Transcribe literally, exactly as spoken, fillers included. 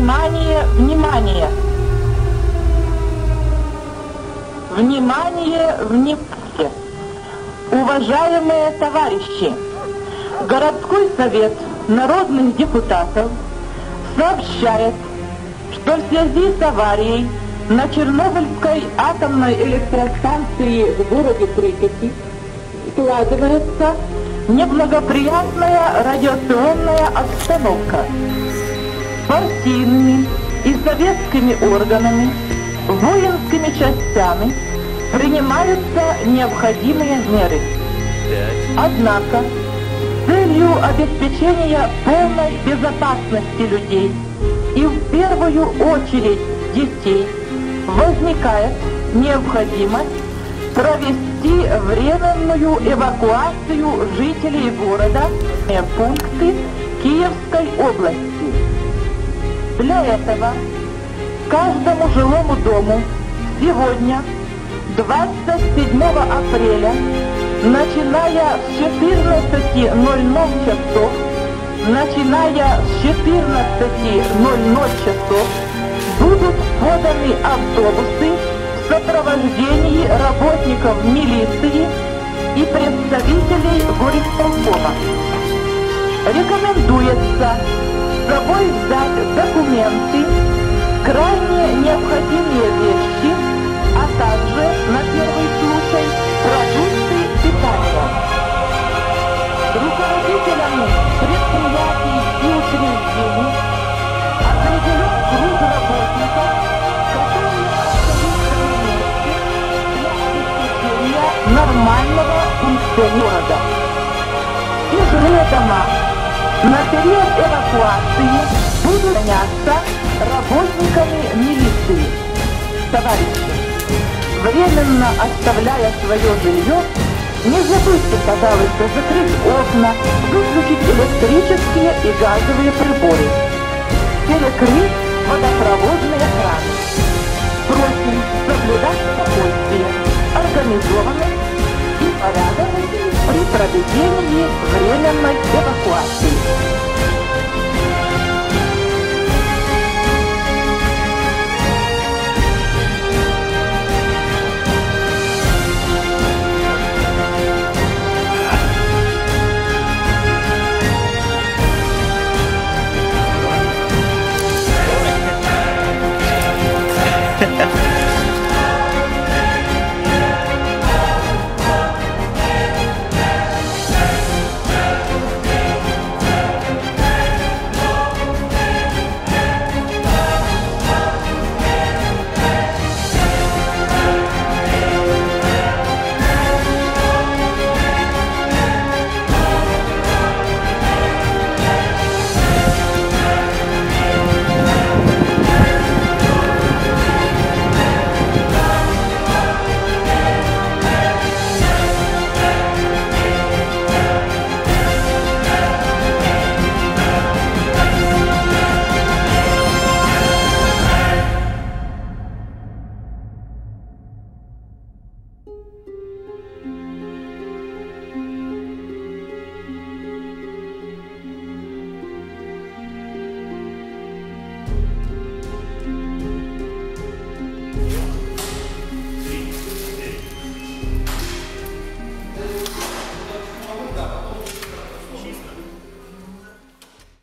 Внимание, внимание! Внимание, внимание! Уважаемые товарищи! Городской совет народных депутатов сообщает, что в связи с аварией на Чернобыльской атомной электростанции в городе Припяти складывается неблагоприятная радиационная обстановка. Партийными и советскими органами, воинскими частями принимаются необходимые меры. Однако, с целью обеспечения полной безопасности людей и в первую очередь детей возникает необходимость провести временную эвакуацию жителей города в пункты Киевской области. Для этого каждому жилому дому сегодня, двадцать седьмого апреля, начиная с четырнадцати ноль-ноль часов, начиная с четырнадцати ноль-ноль часов, будут поданы автобусы в сопровождении работников милиции и представителей горисполкома. Рекомендуется с собой взять документы, крайне необходимые вещи, а также, на первый случай, продукты питания. Руководителями предприятий и учреждений определен круг работников, которые остаются для обеспечения нормального функционирования. И жилые дома на период эвакуации будут заняться работниками милиции. Товарищи, временно оставляя свое жилье, не забудьте, пожалуйста, закрыть окна, выключить электрические и газовые приборы, перекрыть водопроводные краны. Просим соблюдать спокойствие, организованность и порядок при проведении временной эвакуации.